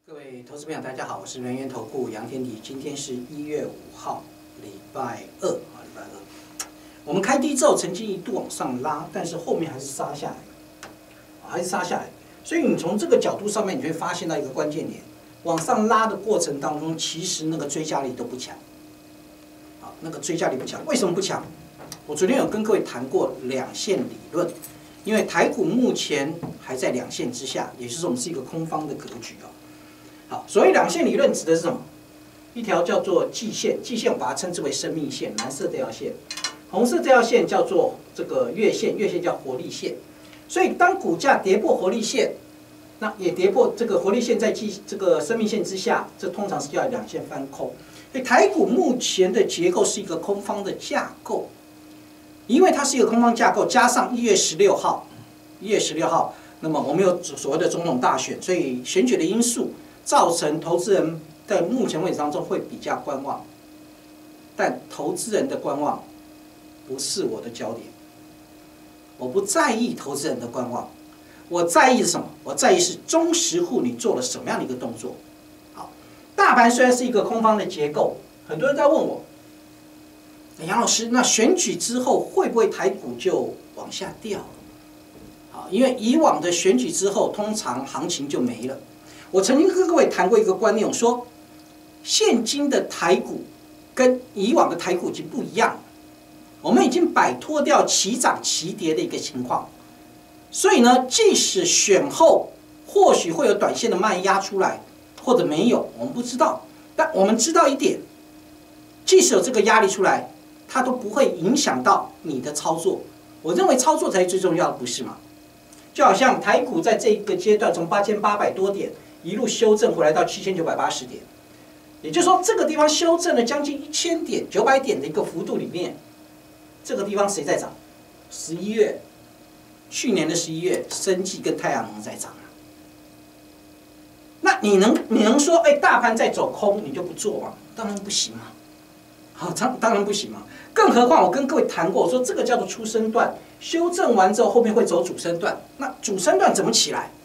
各位投资朋友，大家好，我是人元投顾杨天迪。今天是1月5号，礼拜二。我们开低之后，曾经一度往上拉，但是后面还是杀下来，所以你从这个角度上面，你会发现到一个关键点：往上拉的过程当中，其实那个追加力都不强。好，那个追加力不强，为什么不强？我昨天有跟各位谈过两线理论，因为台股目前还在两线之下，也就是我们是一个空方的格局啊。好，所谓两线理论指的是什么？一条叫做季线，季线我把它称之为生命线，蓝色这条线；红色这条线叫做这个月线，月线叫活力线。所以当股价跌破活力线，那也跌破这个活力线在这个生命线之下，这通常是叫两线翻空。所以台股目前的结构是一个空方的架构，因为它是一个空方架构，加上1月16号，那么我们有所谓的总统大选，所以选举的因素造成投资人在目前为止当中会比较观望，但投资人的观望不是我的焦点，我不在意投资人的观望，我在意是什么？我在意是中实户你做了什么样的一个动作。好，大盘虽然是一个空方的结构，很多人在问我，杨老师，那选举之后会不会台股就往下掉？好，因为以往的选举之后，通常行情就没了。我曾经跟各位谈过一个观念，我说现今的台股跟以往的台股已经不一样了，我们已经摆脱掉齐涨齐跌的一个情况，所以呢，即使选后或许会有短线的卖压出来，或者没有，我们不知道，但我们知道一点，即使有这个压力出来，它都不会影响到你的操作。我认为操作才是最重要的，不是吗？就好像台股在这一个阶段从8800多点一路修正回来到7980点，也就是说这个地方修正了将近1000点、900点的一个幅度里面，这个地方谁在涨？11月，去年的11月，生技跟太阳能在涨啊。那你能说，大盘在走空，你就不做吗？当然不行嘛。好，当然不行嘛。更何况我跟各位谈过，我说这个叫做初升段，修正完之后后面会走主升段。那主升段怎么起来？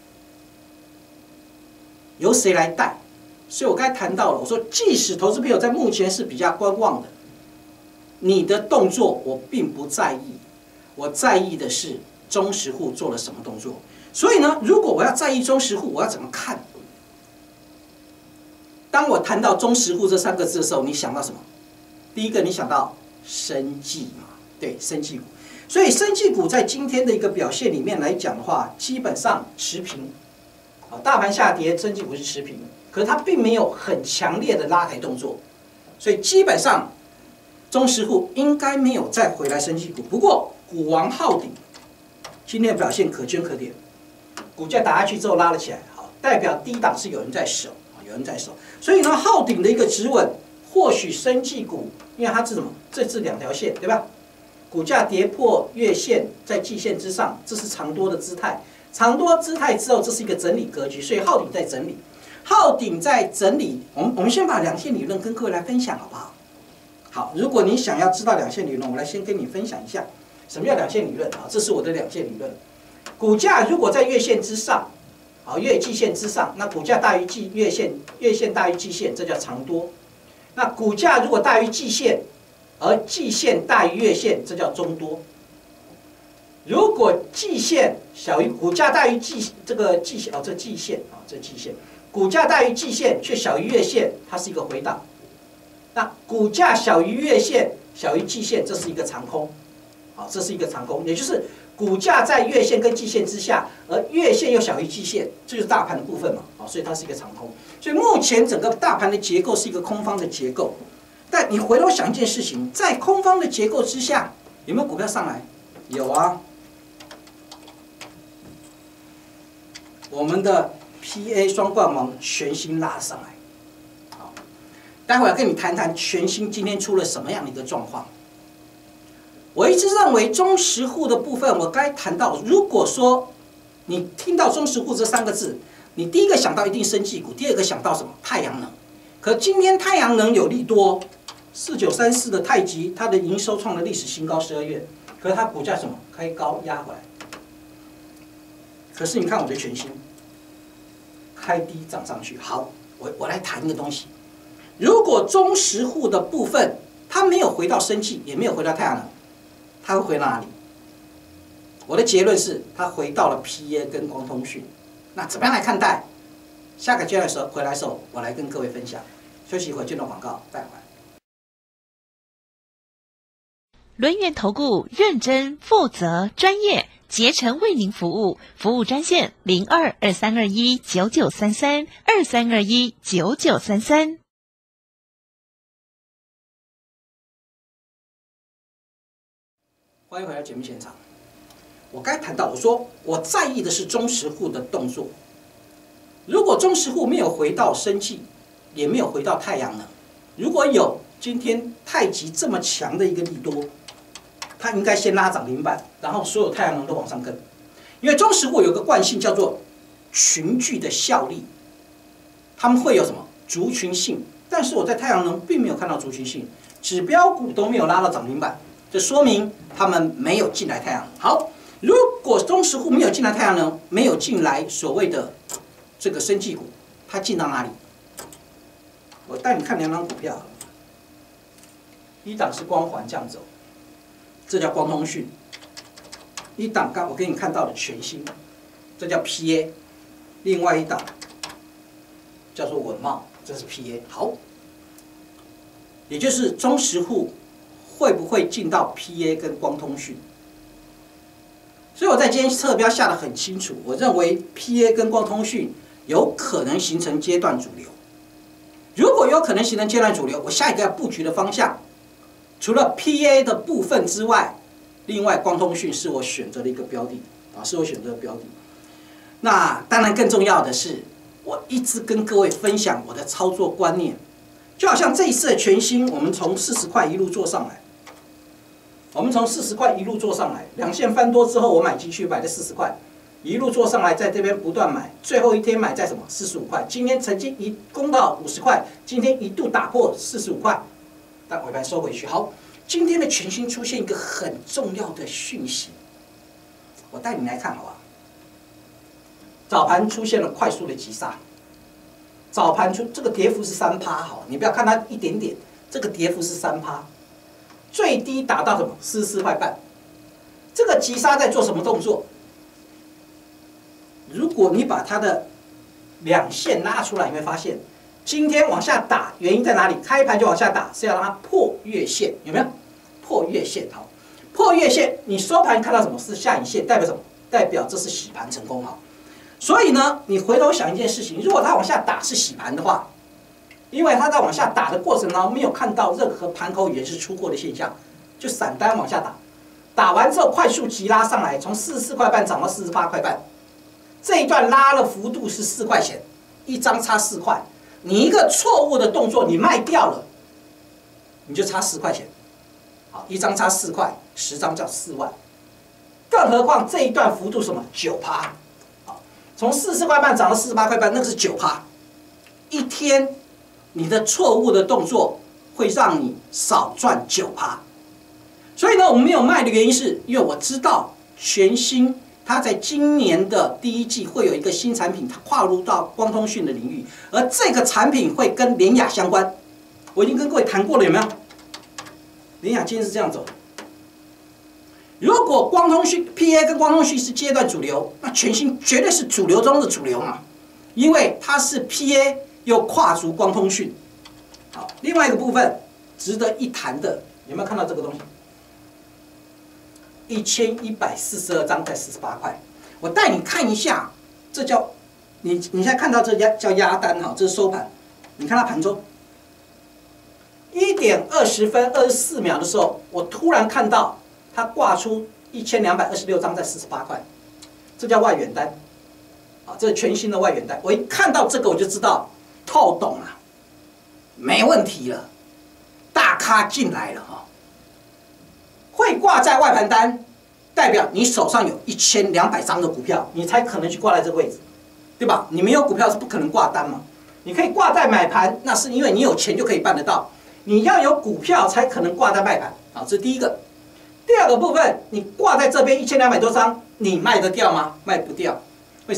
由谁来带？所以我刚才谈到了，我说即使投资朋友在目前是比较观望的，你的动作我并不在意，我在意的是中实户做了什么动作。所以呢，如果我要在意中实户，我要怎么看？当我谈到中实户这3个字的时候，你想到什么？第一个，你想到生技嘛，对，生技股。所以生技股在今天的一个表现里面来讲的话，基本上持平。大盘下跌，生技股是持平，可是它并没有很强烈的拉抬动作，所以基本上中实户应该没有再回来生技股。不过股王浩鼎今天的表现可圈可点，股价打下去之后拉了起来，好，代表低档是有人在守，所以呢，浩鼎的一个止稳，或许生技股，因为它是什么？这是2条线，对吧？股价跌破月线，在季线之上，这是长多的姿态。长多姿态之后，这是一个整理格局，所以浩鼎在整理。浩鼎在整理，我们先把两线理论跟各位来分享，好不好？好，如果你想要知道两线理论，我来先跟你分享一下什么叫两线理论啊？这是我的两线理论。股价如果在月线之上，月季线之上，那股价大于月线，月线大于季线，这叫长多。那股价如果大于季线，而季线大于月线，这叫中多。如果季线小于股价大于季线，这季线，股价大于季线却小于月线，它是一个回档。那股价小于月线，小于季线，这是一个长空。好，这是一个长空，也就是股价在月线跟季线之下，而月线又小于季线，这就是大盘的部分嘛。好，所以它是一个长空。所以目前整个大盘的结构是一个空方的结构。但你回头想一件事情，在空方的结构之下，有没有股票上来？有啊。我们的 PA 双冠王全新拉上来，好，待会儿要跟你谈谈全新今天出了什么样的一个状况。我一直认为中实户的部分，我该谈到，如果说你听到中实户这3个字，你第一个想到一定生技股，第二个想到什么？太阳能。可今天太阳能有利多，4934的太极，它的营收创了历史新高，12月，可是它股价什么？开高压回来。可是你看我的全新， 开低涨上去。好，我来谈一个东西，如果中实户的部分它没有回到生技，也没有回到太阳能，它会回到哪里？我的结论是，它回到了 PA 跟光通讯。那怎么样来看待？下个阶段的时候回来的时候，我来跟各位分享。休息一会儿，进入广告，再回来。 轮源投顾认真负责专业，竭诚为您服务，服务专线02-2321-9933，2321-9933。 欢迎回到节目现场。我刚才谈到，我说我在意的是中实户的动作。如果中实户没有回到生技，也没有回到太阳能，如果有今天太极这么强的一个利多，它应该先拉涨停板，然后所有太阳能都往上跟。因为中实户有个惯性叫做群聚的效力，他们会有什么族群性？但是我在太阳能并没有看到族群性，指标股都没有拉到涨停板，这说明他们没有进来太阳能。好，如果中实户没有进来太阳能，没有进来所谓的这个生技股，它进到哪里？我带你看两档股票，一档是光环这样走，这叫光通讯；一档刚我给你看到的全新，这叫 PA； 另外一档叫做稳懋，这是 PA。好，也就是中实户会不会进到 PA 跟光通讯？所以我在今天侧标下得很清楚，我认为 PA 跟光通讯有可能形成阶段主流。如果有可能形成阶段主流，我下一个要布局的方向，除了 PA 的部分之外，另外光通讯是我选择的一个标的啊，是我选择的标的。那当然更重要的是，我一直跟各位分享我的操作观念，就好像这一次的全新，我们从40块一路做上来，我们从40块一路做上来，两线翻多之后，我买进去，买在40块。一路做上来，在这边不断买，最后一天买在什么45块？今天曾经一攻到50块，今天一度打破45块，但尾盘收回去。好，今天的全新出现一个很重要的讯息，我带你来看好不好？早盘出现了快速的急杀，早盘这个跌幅是3%，好，你不要看它一点点，这个跌幅是3%，最低达到什么44块半？这个急杀在做什么动作？如果你把它的两线拉出来，你会发现，今天往下打，原因在哪里？开盘就往下打，是要让它破月线，有没有？破月线，好，破月线，你收盘看到什么？是下影线，代表什么？代表这是洗盘成功，好。所以呢，你回头想一件事情，如果它往下打是洗盘的话，因为它在往下打的过程当中没有看到任何盘口也是出货的现象，就散单往下打，打完之后快速急拉上来，从44块半涨到48块半。这一段拉了幅度是4块钱，一张差4块，你一个错误的动作你卖掉了，你就差4块钱，好，一张差4块，10张叫4万，更何况这一段幅度什么9%，好，从44块半涨到48块半，那个是9%，一天你的错误的动作会让你少赚9%，所以呢，我们没有卖的原因是因为我知道全新。它在今年的第一季会有一个新产品，它跨入到光通讯的领域，而这个产品会跟联亚相关。我已经跟各位谈过了，有没有？联亚今天是这样走的。如果光通讯 PA 跟光通讯是阶段主流，那全新绝对是主流中的主流嘛，因为它是 PA 又跨足光通讯。好，另外一个部分值得一谈的，有没有看到这个东西？1142张在48块，我带你看一下，这叫你现在看到这叫压单哈，这是收盘，你看它盘中1点20分24秒的时候，我突然看到它挂出1226张在48块，这叫外援单，啊，这是全新的外援单。我一看到这个我就知道透懂了，没问题了，大咖进来了哈。会挂在外盘单，代表你手上有1200张的股票，你才可能去挂在这个位置，对吧？你没有股票是不可能挂单嘛。你可以挂在买盘，那是因为你有钱就可以办得到。你要有股票才可能挂在卖盘，好，这是第一个。第二个部分，你挂在这边1200多张，你卖得掉吗？卖不掉。为什么？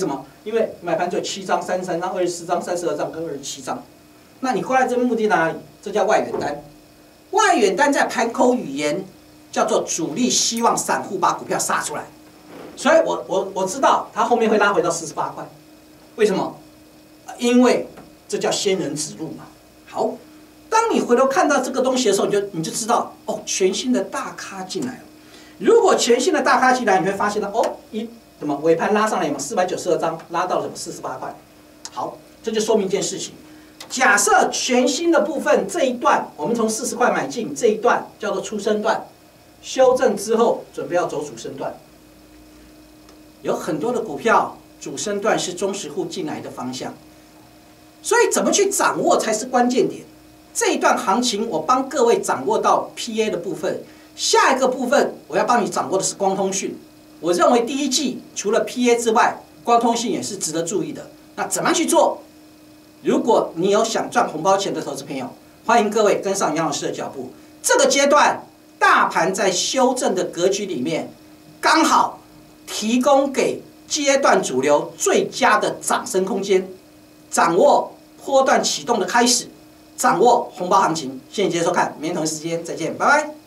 因为买盘只有7张、33张、24张、32张跟27张。那你挂在这边目的哪里？这叫外远单。外远单在盘口语言叫做主力希望散户把股票杀出来，所以我知道它后面会拉回到48块。为什么？因为这叫仙人指路嘛。好，当你回头看到这个东西的时候，你就知道哦，全新的大咖进来了。如果全新的大咖进来，你会发现到哦，怎么尾盘拉上来有没有492张，拉到了什么48块？好，这就说明一件事情。假设全新的部分这一段，我们从40块买进，这一段叫做初升段，修正之后准备要走主升段。有很多的股票主升段是中实户进来的方向，所以怎么去掌握才是关键点。这一段行情我帮各位掌握到 PA 的部分，下一个部分我要帮你掌握的是光通讯。我认为第一季除了 PA 之外，光通讯也是值得注意的。那怎么去做？如果你有想赚红包钱的投资朋友，欢迎各位跟上杨老师的脚步。这个阶段，大盘在修正的格局里面，刚好提供给阶段主流最佳的涨升空间，掌握波段启动的开始，掌握红包行情。谢谢接收看，明天同一时间再见，拜拜。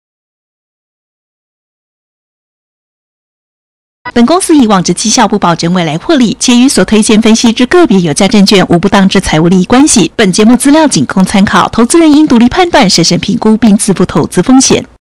本公司以往之绩效不保证未来获利，且与所推荐分析之个别有价证券无不当之财务利益关系。本节目资料仅供参考，投资人应独立判断、审慎评估并自负投资风险。